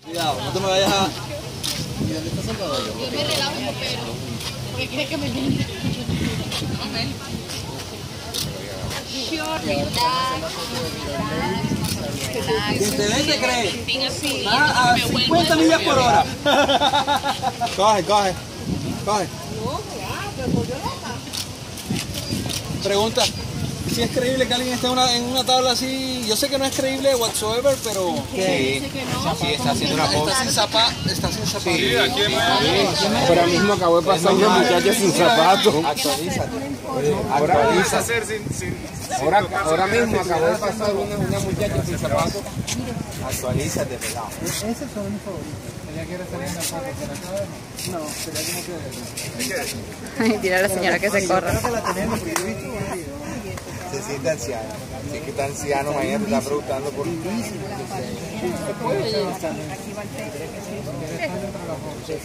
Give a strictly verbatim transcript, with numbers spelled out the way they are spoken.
Cuidado, no te me vayas a... ¿Y dónde está Salvador? Yo me relajo, pero... Porque quiere que me viene. Quien te ve te cree. Ah, a cincuenta millas por hora. Coge, coge. Coge. Pregunta. Si es creíble que alguien esté en una, en una tabla así, yo sé que no es creíble whatsoever, pero Sí, Sí, está haciendo una está pose. sin zapatos, está sin zapatos. Sí, aquí en Ahora mismo acabo de pasar una muchacha sin zapatos. Actualízate. Ahora, hacer sin, sin, ahora, ahora mismo acabo de pasar una, una muchacha sin zapatos. Actualízate, pelado. Ese es mi favorito. Ella quiere salir en la foto, pero acá no. No, sería como que... Ay, dile a la señora que se corra. Creo que la tenemos, porque yo he visto un video. Se siente anciano. Si es que está anciano, mañana te está preguntando por...